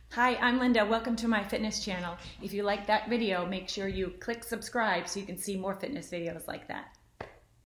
Hi, I'm Linda. Welcome to my fitness channel. If you like that video, make sure you click subscribe so you can see more fitness videos like that.